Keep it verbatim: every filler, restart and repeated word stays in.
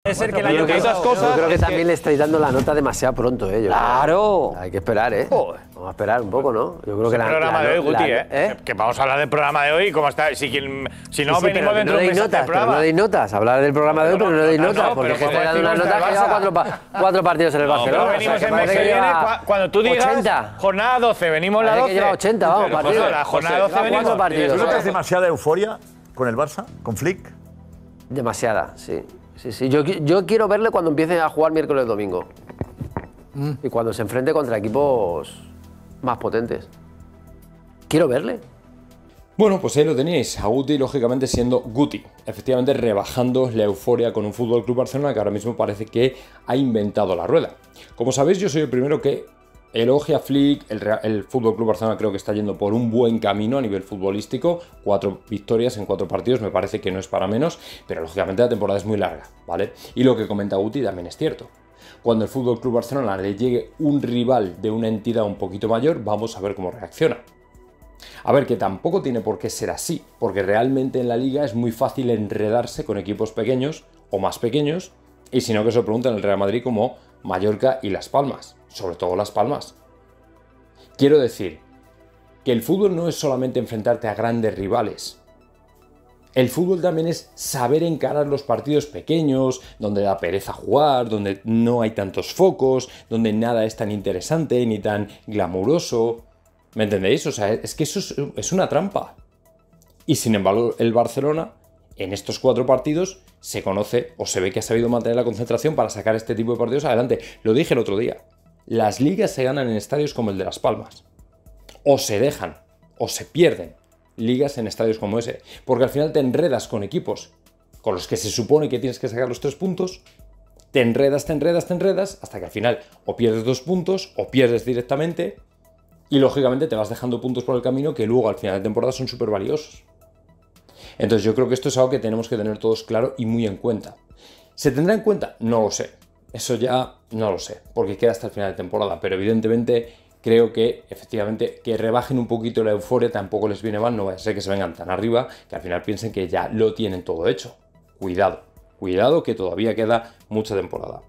Puede ser que el Yo año creo que- pasado... Yo creo que es también le estáis dando la nota demasiado pronto, ¿eh? Yo ¡Claro! creo. Hay que esperar, ¿eh? Joder. Vamos a esperar un poco, ¿no? Yo creo que El la... programa la- de hoy, Guti, la- ¿eh? Que vamos a hablar del programa de hoy. ¿Cómo está? Si, quien- si no, Sí, sí, venimos pero que dentro no de un deis mes a hacer notas, pero programa. no deis notas. Hablar del programa de hoy, pero no deis no, notas. no, Porque pero es que estáis dando como una decimos nota que del lleva Barça. cuatro, pa- cuatro partidos en el No, Barcelona. pero O sea, venimos que el mes parece que viene, lleva cua- cuando tú digas ochenta. jornada doce, venimos la Parece doce. que lleva ochenta, vamos, Pero, partidos. José, la jornada José, doce lleva venimos. cuatro partidos. ¿Tú Tienes notas razón. demasiada euforia con el Barça, con Flick? Demasiada, sí. Sí, sí. Yo, qui- yo quiero verle cuando empiece a jugar miércoles domingo. Y cuando se enfrente contra equipos más potentes. Quiero verle. Bueno, pues ahí lo teníais, a Guti lógicamente siendo Guti, efectivamente rebajando la euforia con un F C Barcelona que ahora mismo parece que ha inventado la rueda. Como sabéis, yo soy el primero que elogia a Flick, el, Real- el F C Barcelona creo que está yendo por un buen camino a nivel futbolístico, cuatro victorias en cuatro partidos me parece que no es para menos, pero lógicamente la temporada es muy larga, ¿vale? Y lo que comenta Guti también es cierto. Cuando el F C Barcelona le llegue un rival de una entidad un poquito mayor, vamos a ver cómo reacciona. A ver, que tampoco tiene por qué ser así, porque realmente en la liga es muy fácil enredarse con equipos pequeños o más pequeños, y si no que se lo preguntan el Real Madrid como Mallorca y Las Palmas, sobre todo Las Palmas. Quiero decir que el fútbol no es solamente enfrentarte a grandes rivales. El fútbol también es saber encarar los partidos pequeños, donde da pereza jugar, donde no hay tantos focos, donde nada es tan interesante ni tan glamuroso. ¿Me entendéis? O sea, es que eso es, es una trampa. Y sin embargo, el Barcelona, en estos cuatro partidos, se conoce o se ve que ha sabido mantener la concentración para sacar este tipo de partidos adelante. Lo dije el otro día. Las ligas se ganan en estadios como el de Las Palmas. O se dejan, o se pierden ligas en estadios como ese. Porque al final te enredas con equipos con los que se supone que tienes que sacar los tres puntos. Te enredas, te enredas, te enredas, hasta que al final o pierdes dos puntos o pierdes directamente. Y lógicamente te vas dejando puntos por el camino que luego al final de temporada son súper valiosos. Entonces yo creo que esto es algo que tenemos que tener todos claro y muy en cuenta. ¿Se tendrá en cuenta? No lo sé. Eso ya no lo sé, porque queda hasta el final de temporada. Pero evidentemente creo que efectivamente que rebajen un poquito la euforia tampoco les viene mal. No va a ser que se vengan tan arriba que al final piensen que ya lo tienen todo hecho. Cuidado, cuidado que todavía queda mucha temporada.